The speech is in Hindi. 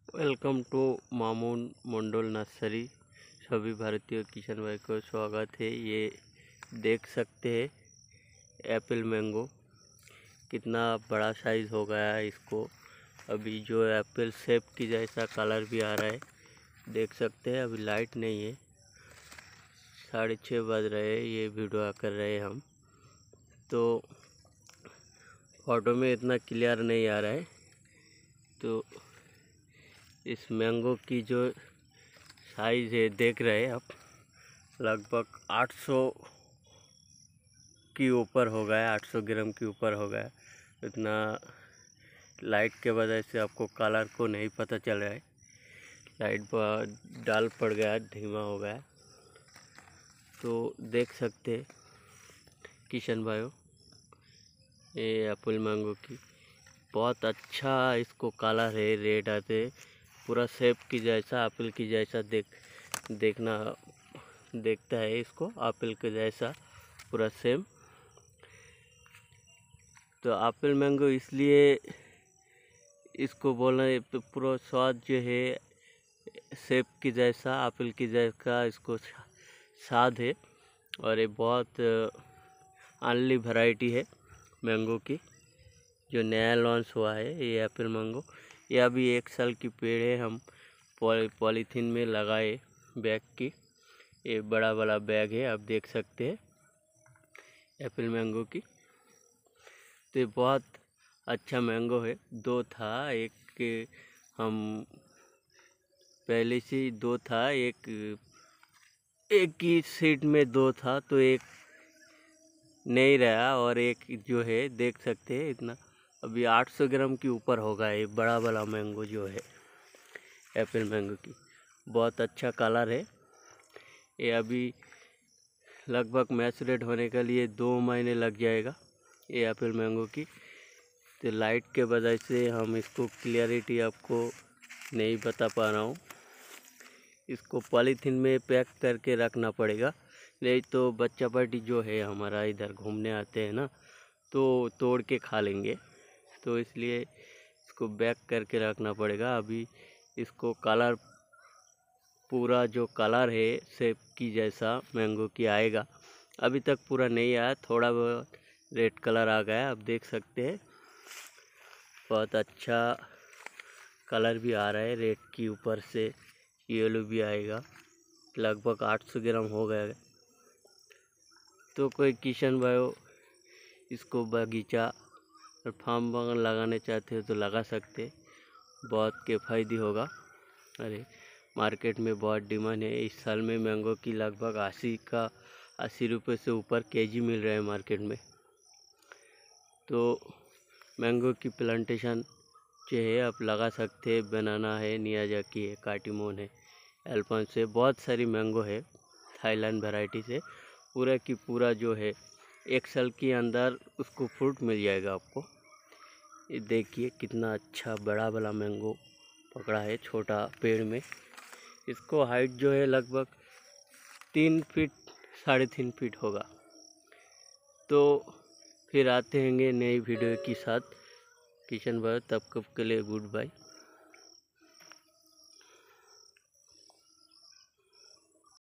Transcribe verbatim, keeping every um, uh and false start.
Welcome to Mamun Mandal nursery. सभी भारतीय किशन भाई को स्वागत है। ये देख सकते हैं एप्पल मैंगो कितना बड़ा साइज़ हो गया है। इसको अभी जो एप्पल सेब की जैसा कलर भी आ रहा है, देख सकते हैं। अभी लाइट नहीं है, साढ़े छः बज रहे हैं, ये वीडियो कर रहे हैं हम, तो फोटो में इतना क्लियर नहीं आ रहा है। तो इस मैंगो की जो साइज़ है देख रहे हैं आप, लगभग आठ सौ के ऊपर हो गया, आठ सौ ग्राम के ऊपर हो गया। इतना लाइट के वजह से आपको कलर को नहीं पता चल रहा है, लाइट डाल पड़ गया, धीमा हो गया। तो देख सकते हैं किशन भाइयों, ये एप्पल मैंगो की बहुत अच्छा इसको कलर है, रेड आते पूरा सेब की जैसा, एप्पल की जैसा देख देखना देखता है इसको, एप्पल के जैसा पूरा सेम। तो एप्पल मैंगो इसलिए इसको बोलना है, पूरा स्वाद जो है सेब की जैसा, एप्पल की जैसा इसको स्वाद है। और ये बहुत अर्ली वैरायटी है मैंगो की, जो नया लॉन्च हुआ है ये एप्पल मैंगो। ये अभी एक साल की पेड़ है, हम पॉली पॉलीथीन में लगाए बैग की। ये बड़ा बड़ा बैग है, आप देख सकते हैं एप्पल मैंगो की। तो ये बहुत अच्छा मैंगो है। दो था, एक हम पहले से दो था, एक एक ही सीट में दो था, तो एक नहीं रहा, और एक जो है देख सकते हैं इतना अभी आठ सौ ग्राम के ऊपर होगा। ये बड़ा बड़ा मैंगो जो है एप्पल मैंगो की, बहुत अच्छा कलर है। ये अभी लगभग मैचुरेट होने के लिए दो महीने लग जाएगा ये एप्पल मैंगो की। तो लाइट के वजह से हम इसको क्लियरिटी आपको नहीं बता पा रहा हूँ। इसको पॉलीथीन में पैक करके रखना पड़ेगा, नहीं तो बच्चा पार्टी जो है हमारा इधर घूमने आते हैं ना, तो तोड़ के खा लेंगे। तो इसलिए इसको पैक करके रखना पड़ेगा। अभी इसको कलर पूरा जो कलर है सेब की जैसा मैंगो की आएगा। अभी तक पूरा नहीं आया, थोड़ा बहुत रेड कलर आ गया, आप देख सकते हैं। बहुत अच्छा कलर भी आ रहा है, रेड के ऊपर से येलो भी आएगा। लगभग आठ सौ ग्राम हो गया। तो कोई किशन भाई इसको बगीचा और फार्म बागान लगाने चाहते हो तो लगा सकते, बहुत किफ़ायती होगा। अरे मार्केट में बहुत डिमांड है इस साल में मैंगो की, लगभग अस्सी का अस्सी रुपये से ऊपर केजी मिल रहा है मार्केट में। तो मैंगो की प्लांटेशन जो है आप लगा सकते हैं। बनाना है, नियाजाकी है, काटीमोन है, अल्फांसो है, बहुत सारी मैंगो है थाईलैंड वैरायटी से। पूरा की पूरा जो है एक साल के अंदर उसको फ्रूट मिल जाएगा आपको। ये देखिए कितना अच्छा बड़ा बड़ा मैंगो पकड़ा है छोटा पेड़ में। इसको हाइट जो है लगभग तीन फीट साढ़े तीन फीट होगा। तो फिर आते हैंगे नई वीडियो के साथ किशन भाई, तब कब के लिए गुड बाय।